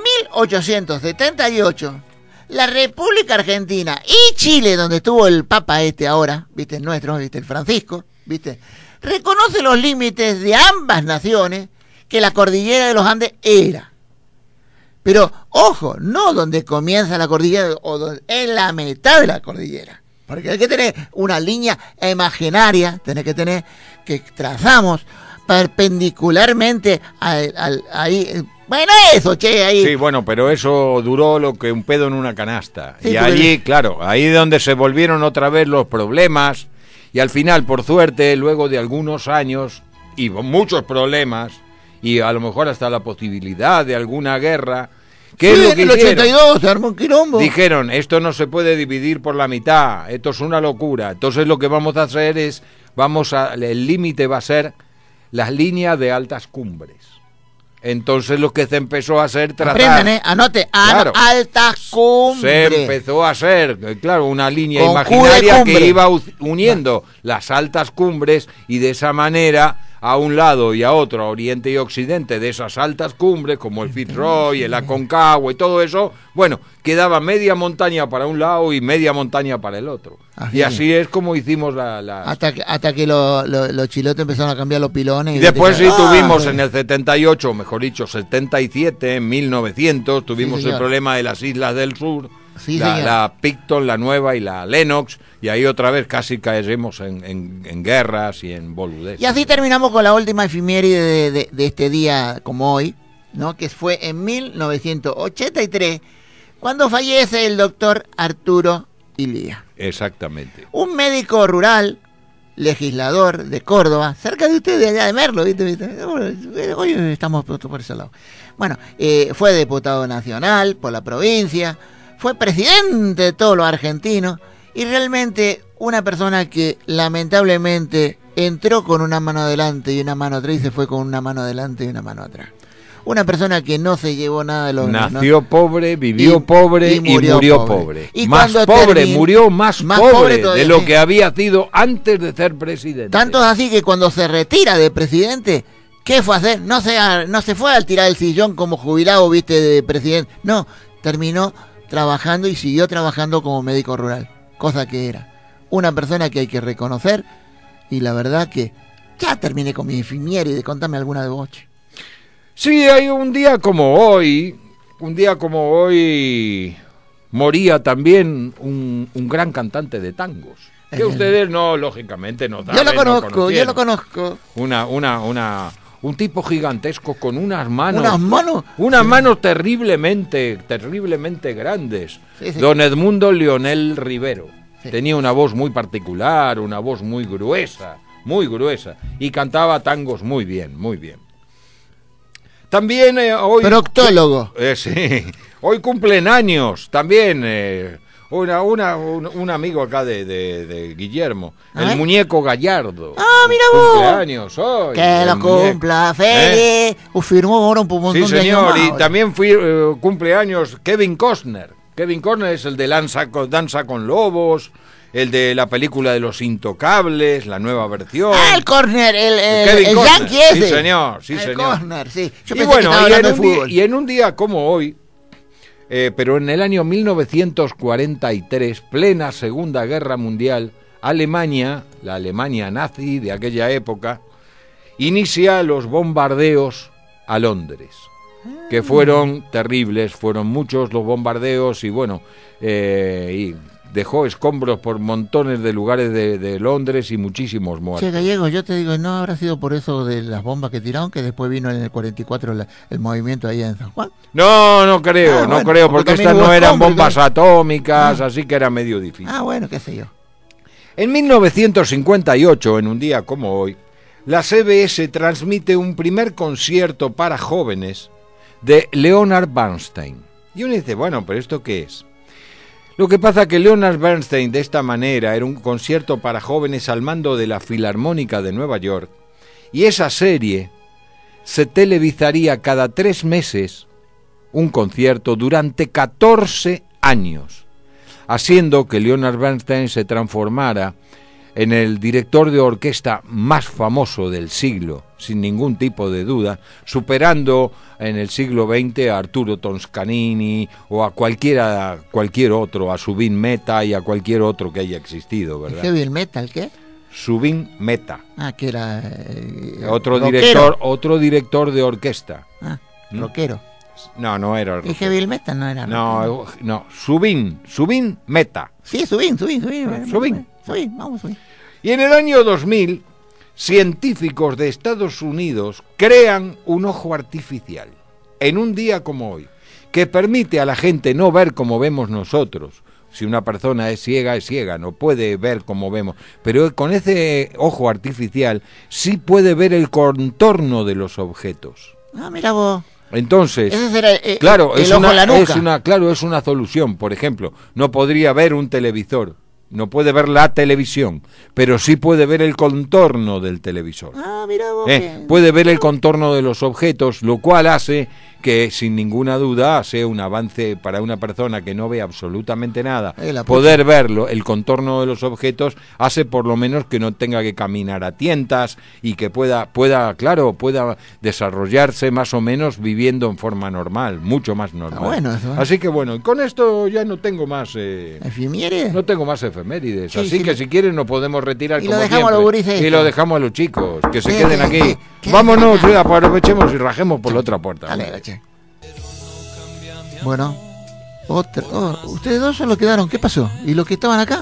1878, la República Argentina y Chile, donde estuvo el Papa ahora, ¿viste? El nuestro, ¿viste? El Francisco, ¿viste? Reconoce los límites de ambas naciones que la cordillera de los Andes era. Pero, ojo, no donde comienza la cordillera en la mitad de la cordillera. Porque hay que tener una línea imaginaria, que trazamos perpendicularmente ahí. Bueno, eso, che, ahí. Sí, bueno, pero eso duró lo que un pedo en una canasta. Sí, y porque- allí, claro, ahí es donde se volvieron otra vez los problemas. Y al final, por suerte, luego de algunos años y muchos problemas, y a lo mejor hasta la posibilidad de alguna guerra, ¿qué es lo que en el hicieron? 82 se armó un quilombo. Dijeron, esto no se puede dividir por la mitad, esto es una locura. Entonces lo que vamos a hacer es, el límite va a ser las líneas de altas cumbres. Entonces lo que se empezó a hacer, Aprendan, anote, Claro. altas se cumbres. empezó a hacer, claro, una línea Con Q de imaginaria cumbre. que iba uniendo las altas cumbres y de esa manera a un lado y a otro, a oriente y occidente de esas altas cumbres, como el Fitzroy, el Aconcagua y todo eso, bueno, quedaba media montaña para un lado y media montaña para el otro. Así Y así es como hicimos la... Hasta que los chilotes empezaron a cambiar los pilones. Y después sí dijeron, tuvimos sí. en el 78, mejor dicho, 77, en 1900, tuvimos Sí, el señor. problema de las Islas del Sur, Sí, señor. la Picton, la Nueva y la Lennox, y ahí otra vez casi caeremos en guerras y en boludeces. Y así terminamos con la última efeméride de este día como hoy, ¿no? Que fue en 1983, cuando fallece el doctor Arturo Illia. Exactamente. Un médico rural, legislador de Córdoba, cerca de ustedes, allá de Merlo, ¿viste? Hoy estamos por ese lado. Bueno, fue diputado nacional por la provincia, fue presidente de todos los argentinos y realmente una persona que lamentablemente entró con una mano adelante y una mano atrás y se fue con una mano adelante y una mano atrás. Una persona que no se llevó nada de los... Nació pobre, vivió pobre y murió pobre. Y más cuando pobre, terminó- murió más pobre pobre todavía, de lo sí. que había sido antes de ser presidente. Tanto es así que cuando se retira de presidente, ¿qué fue a hacer? No se fue al tirar el sillón como jubilado, viste, de presidente. No, terminó trabajando y siguió trabajando como médico rural. Cosa que era una persona que hay que reconocer. Y la verdad que ya terminé con mi efeméride. Contame alguna de vos. Sí, hay un día como hoy moría también un gran cantante de tangos. Que ustedes no, lógicamente no saben. Yo lo no conozco, yo lo conozco. Un tipo gigantesco con unas manos. ¿Unas manos? terriblemente grandes. Sí, sí. Don Edmundo Leonel Rivero. Sí. Tenía una voz muy particular, una voz muy gruesa. Y cantaba tangos muy bien. También hoy... Proctólogo. Sí. Hoy cumplen años también un amigo acá de Guillermo, el muñeco Gallardo. Ah, mira vos. Cumpleaños hoy. Que lo cumpla, feliz. Firmó ahora un montón sí, de años señor, más, y también cumpleaños Kevin Costner. Kevin Costner es el de Danza con Lobos, el de la película de Los Intocables, la nueva versión. Ah, el Costner, Kevin el Costner. yankee ese. Sí, señor, sí, el señor. Costner, sí. Yo Y pensé bueno, que estaba hablando de fútbol. y en un día como hoy, pero en el año 1943, plena Segunda Guerra Mundial, Alemania, la Alemania nazi de aquella época, inicia los bombardeos a Londres, que fueron terribles, fueron muchos los bombardeos y bueno, y dejó escombros por montones de lugares de Londres y muchísimos muertos. Che, Gallego, yo te digo, ¿no habrá sido por eso de las bombas que tiraron, que después vino en el 44 el movimiento ahí en San Juan? No creo, bueno, porque estas no eran bombas atómicas, así que era medio difícil. Bueno, qué sé yo. En 1958, en un día como hoy, la CBS transmite un primer concierto para jóvenes de Leonard Bernstein. Y uno dice, bueno, ¿pero esto qué es? Lo que pasa es que Leonard Bernstein, de esta manera, era un concierto para jóvenes al mando de la Filarmónica de Nueva York, y esa serie se televisaría cada 3 meses un concierto durante 14 años, haciendo que Leonard Bernstein se transformara en el director de orquesta más famoso del siglo, sin ningún tipo de duda, superando en el siglo XX a Arturo Toscanini o a cualquier otro, a Zubin Mehta y a cualquier otro que haya existido, ¿verdad? ¿Heavy metal qué? Zubin Mehta. Que era... otro director de orquesta. Rockero. No era rockero. ¿Y heavy metal no era rockero? No, Zubin Mehta. Sí, Zubin. Vamos. Y en el año 2000, científicos de Estados Unidos crean un ojo artificial, en un día como hoy, que permite a la gente no ver como vemos nosotros. Si una persona es ciega, no puede ver como vemos. Pero con ese ojo artificial sí puede ver el contorno de los objetos. Mira vos. Entonces, ese será claro, el ojo en la nuca. Es una solución. Por ejemplo, no podría ver un televisor, no puede ver la televisión, pero sí puede ver el contorno del televisor. Mira vos. Puede ver el contorno de los objetos, lo cual hace que, sin ninguna duda, sea un avance para una persona que no ve absolutamente nada. Poder verlo, el contorno de los objetos, hace por lo menos que no tenga que caminar a tientas y que pueda desarrollarse más o menos viviendo en forma normal, mucho más normal. Bueno, eso, Así que bueno, con esto ya no tengo más... ¿efemérides? No tengo más efemérides, Sí, así que si quieren nos podemos retirar y como lo dejamos siempre. a los gurises Y lo dejamos a los chicos, que se queden aquí. Vámonos, aprovechemos y rajemos por la otra puerta. Bueno, ustedes dos solo quedaron. ¿Qué pasó? ¿Y los que estaban acá?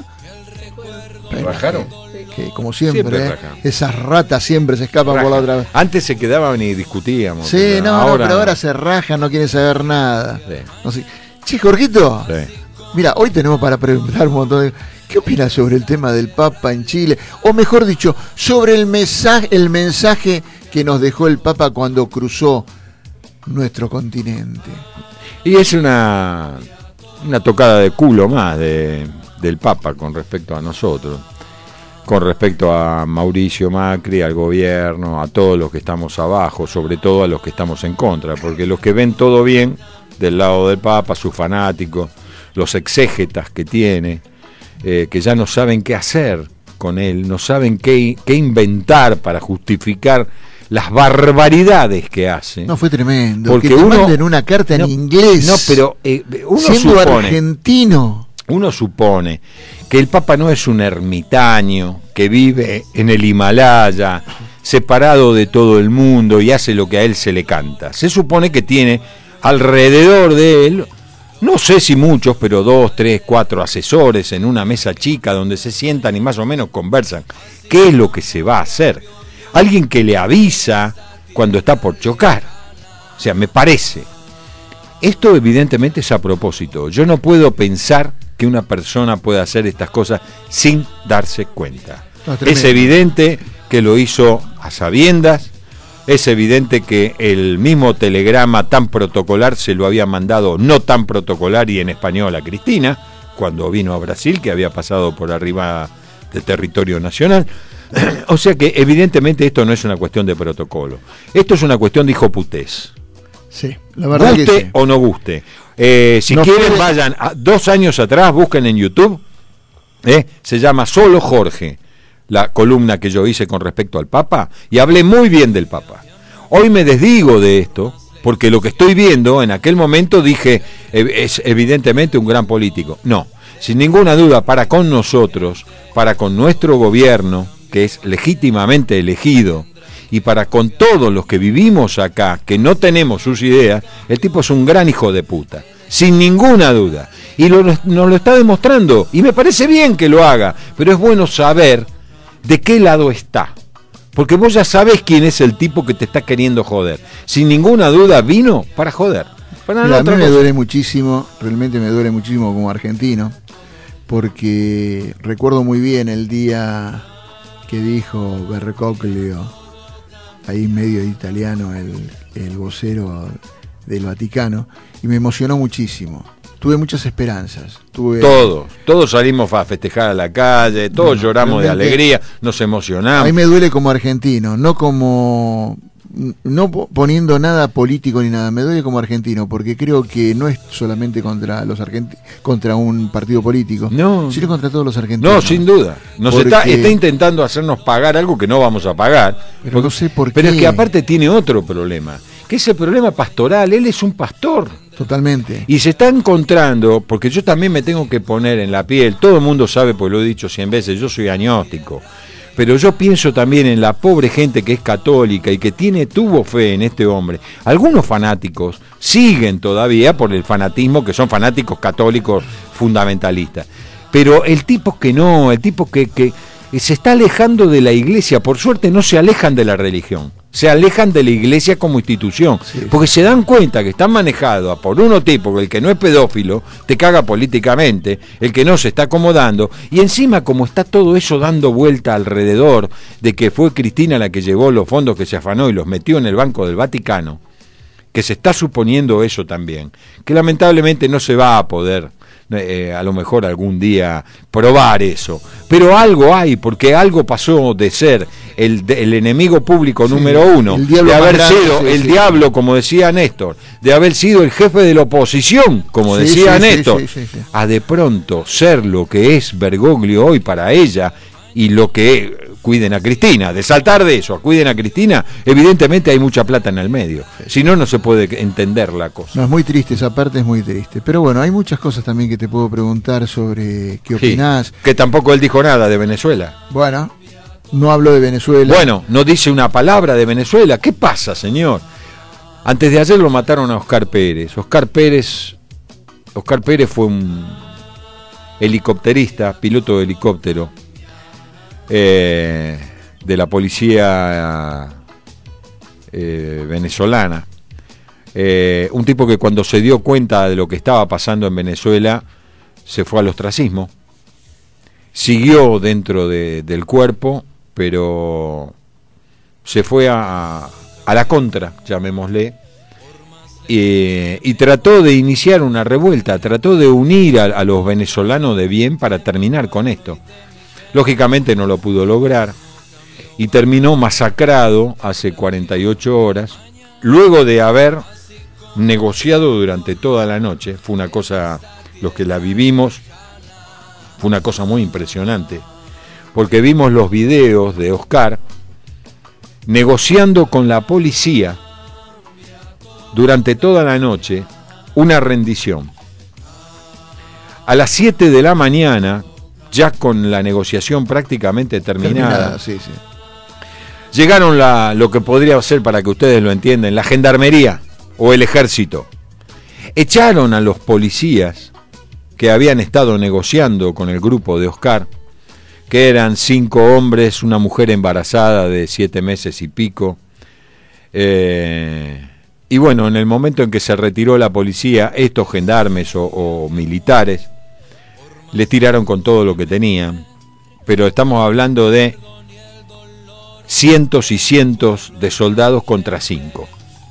¿Rajaron? Que como siempre esas ratas siempre se escapan por la otra vez. Antes se quedaban y discutíamos. Sí, pero ahora se rajan, no quieren saber nada. Sí. No sé. Che, Jorgito, mira, hoy tenemos para preguntar un montón de... ¿Qué opinas sobre el tema del Papa en Chile? O mejor dicho, sobre el mensaje que nos dejó el Papa cuando cruzó nuestro continente. Y es una tocada de culo más del Papa con respecto a nosotros, con respecto a Mauricio Macri, al gobierno, a todos los que estamos abajo, sobre todo a los que estamos en contra, porque los que ven todo bien del lado del Papa, sus fanáticos, los exégetas que tiene, que ya no saben qué hacer con él, no saben qué inventar para justificar las barbaridades que hace. No, fue tremendo. Porque que te manden una carta en inglés. No, pero uno siendo supone, argentino. Uno supone que el Papa no es un ermitaño que vive en el Himalaya, separado de todo el mundo y hace lo que a él se le canta. Se supone que tiene alrededor de él, no sé si muchos, pero 2, 3, 4 asesores en una mesa chica donde se sientan y más o menos conversan. ¿Qué es lo que se va a hacer? Alguien que le avisa cuando está por chocar. O sea, me parece. Esto evidentemente es a propósito. Yo no puedo pensar que una persona pueda hacer estas cosas sin darse cuenta. Es evidente que lo hizo a sabiendas. Es evidente que el mismo telegrama tan protocolar se lo había mandado no tan protocolar y en español a Cristina, cuando vino a Brasil, que había pasado por arriba del territorio nacional. O sea que evidentemente esto no es una cuestión de protocolo. Esto es una cuestión de hijoputés. Sí, la verdad guste que sí. O no guste. Si no quieren puede... vayan a 2 años atrás, busquen en YouTube. Se llama Solo Jorge, la columna que yo hice con respecto al Papa, y hablé muy bien del Papa. Hoy me desdigo de esto, porque lo que estoy viendo, en aquel momento dije, es evidentemente un gran político. No, sin ninguna duda, para con nosotros, para con nuestro gobierno, que es legítimamente elegido, y para con todos los que vivimos acá, que no tenemos sus ideas, el tipo es un gran hijo de puta. sin ninguna duda. Y nos lo está demostrando, y me parece bien que lo haga, pero es bueno saber de qué lado está. Porque vos ya sabés quién es el tipo que te está queriendo joder. Sin ninguna duda vino para joder. Mira, a mí me duele muchísimo, realmente me duele muchísimo como argentino, porque recuerdo muy bien el día que dijo Bergoglio, ahí medio italiano, el vocero del Vaticano, y me emocionó muchísimo. Tuve muchas esperanzas. Todos salimos a festejar a la calle, todos lloramos de alegría, nos emocionamos. A mí me duele como argentino, no poniendo nada político ni nada, me duele como argentino, porque creo que no es solamente contra los contra un partido político, sino contra todos los argentinos. No, sin duda. Está intentando hacernos pagar algo que no vamos a pagar. Pero no sé por qué. Pero es que aparte tiene otro problema, que es el problema pastoral. Él es un pastor. Totalmente. Y se está encontrando, porque yo también me tengo que poner en la piel, todo el mundo sabe, porque lo he dicho 100 veces, yo soy agnóstico, pero yo pienso también en la pobre gente que es católica y que tuvo fe en este hombre. Algunos fanáticos siguen todavía por el fanatismo, que son fanáticos católicos fundamentalistas, pero el tipo que se está alejando de la iglesia, por suerte no se alejan de la religión, se alejan de la iglesia como institución, porque se dan cuenta que están manejados por uno tipo, que el que no es pedófilo te caga políticamente, el que no se está acomodando, y encima como está todo eso dando vuelta alrededor de que fue Cristina la que llevó los fondos que se afanó y los metió en el Banco del Vaticano, que se está suponiendo eso también, que lamentablemente no se va a poder a lo mejor algún día probar eso, pero algo hay, porque algo pasó de ser el enemigo público número uno, de haber sido el diablo, como decía Néstor, de haber sido el jefe de la oposición, como decía Néstor, a de pronto ser lo que es Bergoglio hoy para ella, y lo que cuiden a Cristina, de saltar de eso a cuiden a Cristina, evidentemente hay mucha plata en el medio, si no, no se puede entender la cosa. No, es muy triste, esa parte es muy triste, pero bueno, hay muchas cosas también que te puedo preguntar sobre qué opinás. Que tampoco él dijo nada de Venezuela. Bueno, no habló de Venezuela. Bueno, no dice una palabra de Venezuela. ¿Qué pasa, señor? Antes de ayer lo mataron a Oscar Pérez. Oscar Pérez fue un helicópterista, piloto de helicóptero, de la policía venezolana, un tipo que cuando se dio cuenta de lo que estaba pasando en Venezuela se fue al ostracismo, siguió dentro del cuerpo, pero se fue a la contra, llamémosle, y trató de iniciar una revuelta, trató de unir a los venezolanos de bien para terminar con esto. Lógicamente no lo pudo lograr y terminó masacrado hace 48 horas, luego de haber negociado durante toda la noche. Fue una cosa, los que la vivimos, fue una cosa muy impresionante, porque vimos los videos de Oscar negociando con la policía durante toda la noche una rendición. A las 7 de la mañana, ya con la negociación prácticamente terminada. Llegaron lo que podría ser, para que ustedes lo entiendan, la gendarmería o el ejército. Echaron a los policías que habían estado negociando con el grupo de Oscar, que eran 5 hombres, una mujer embarazada de 7 meses y pico. Y bueno, en el momento en que se retiró la policía, estos gendarmes o militares les tiraron con todo lo que tenían, pero estamos hablando de cientos y cientos de soldados contra 5.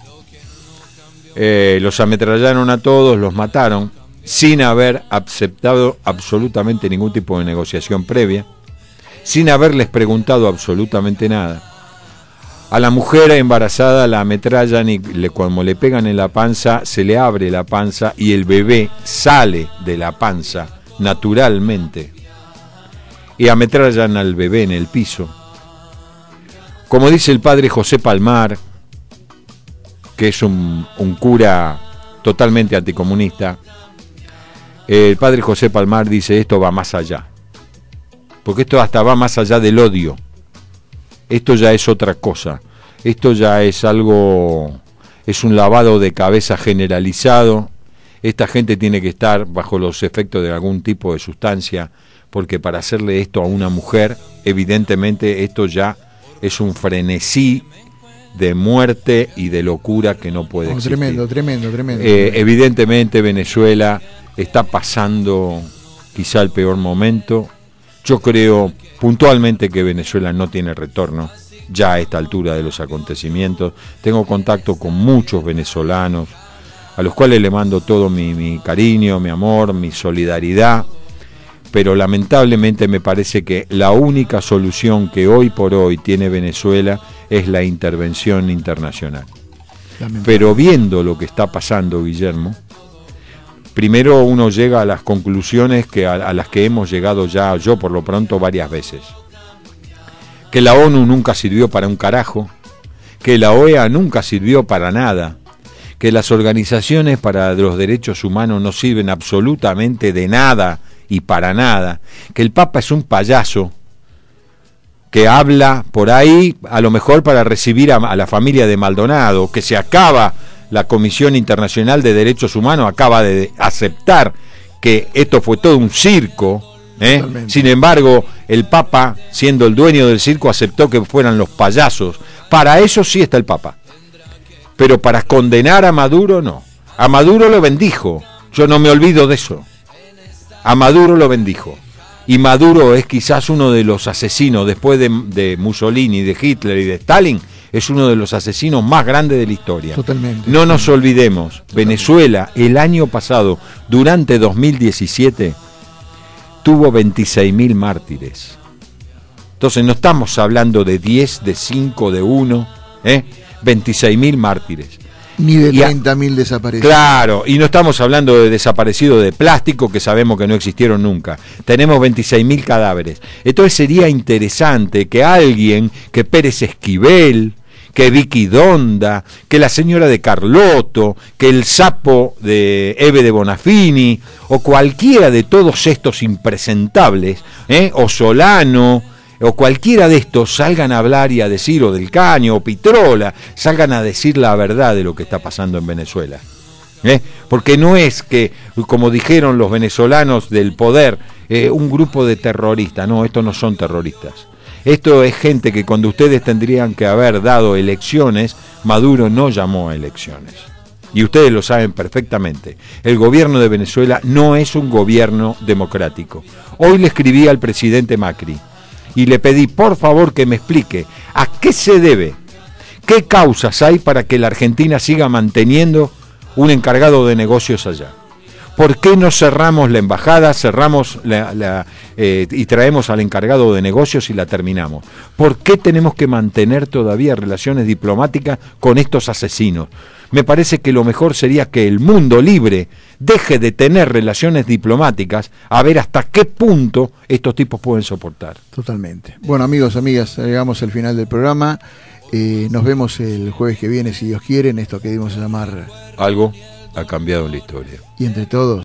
Los ametrallaron a todos, los mataron, sin haber aceptado absolutamente ningún tipo de negociación previa, sin haberles preguntado absolutamente nada. A la mujer embarazada la ametrallan y cuando le pegan en la panza, se le abre la panza y el bebé sale de la panza naturalmente, y ametrallan al bebé en el piso. Como dice el padre José Palmar, que es un cura totalmente anticomunista, el padre José Palmar dice: esto va más allá, porque esto hasta va más allá del odio, esto ya es otra cosa, esto ya es algo, es un lavado de cabeza generalizado, esta gente tiene que estar bajo los efectos de algún tipo de sustancia, porque para hacerle esto a una mujer, evidentemente esto ya es un frenesí de muerte y de locura que no puede existir. Tremendo. Evidentemente Venezuela está pasando quizá el peor momento. Yo creo puntualmente que Venezuela no tiene retorno ya a esta altura de los acontecimientos. Tengo contacto con muchos venezolanos, a los cuales le mando todo mi cariño, mi amor, mi solidaridad, pero lamentablemente me parece que la única solución que hoy por hoy tiene Venezuela es la intervención internacional. Pero viendo lo que está pasando, Guillermo, primero uno llega a las conclusiones a las que hemos llegado ya, yo por lo pronto, varias veces. Que la ONU nunca sirvió para un carajo, que la OEA nunca sirvió para nada, que las organizaciones para los derechos humanos no sirven absolutamente de nada y para nada, que el Papa es un payaso que habla por ahí a lo mejor para recibir a la familia de Maldonado, que se acaba la Comisión Internacional de Derechos Humanos, acaba de aceptar que esto fue todo un circo. Sin embargo, el Papa, siendo el dueño del circo, aceptó que fueran los payasos. Para eso sí está el Papa, pero para condenar a Maduro no. A Maduro lo bendijo, yo no me olvido de eso. A Maduro lo bendijo, y Maduro es quizás uno de los asesinos, después de Mussolini, de Hitler y de Stalin, es uno de los asesinos más grandes de la historia. Totalmente. No nos olvidemos, Venezuela el año pasado, durante 2017, tuvo 26.000 mártires. Entonces no estamos hablando de 10, de 5, de 1, 26.000 mártires. Ni de 30.000 desaparecidos. Claro, y no estamos hablando de desaparecidos de plástico, que sabemos que no existieron nunca. Tenemos 26.000 cadáveres. Entonces sería interesante que alguien, que Pérez Esquivel, que Vicky Donda, que la señora de Carlotto, que el sapo de Eve de Bonafini, o cualquiera de todos estos impresentables, o Solano, o cualquiera de estos, salgan a hablar y a decir, o Del Caño, o Pitrola, salgan a decir la verdad de lo que está pasando en Venezuela. Porque no es que, como dijeron los venezolanos del poder, un grupo de terroristas. No, estos no son terroristas. Esto es gente que cuando ustedes tendrían que haber dado elecciones, Maduro no llamó a elecciones. Y ustedes lo saben perfectamente. El gobierno de Venezuela no es un gobierno democrático. Hoy le escribí al presidente Macri y le pedí, por favor, que me explique a qué se debe, qué causas hay para que la Argentina siga manteniendo un encargado de negocios allá. ¿Por qué no cerramos la embajada, cerramos y traemos al encargado de negocios y la terminamos? ¿Por qué tenemos que mantener todavía relaciones diplomáticas con estos asesinos? Me parece que lo mejor sería que el mundo libre deje de tener relaciones diplomáticas, a ver hasta qué punto estos tipos pueden soportar. Totalmente. Bueno, amigos, amigas, llegamos al final del programa. Nos vemos el jueves que viene, si Dios quiere, en esto que dimos a llamar... Algo ha cambiado en la historia. Y entre todos...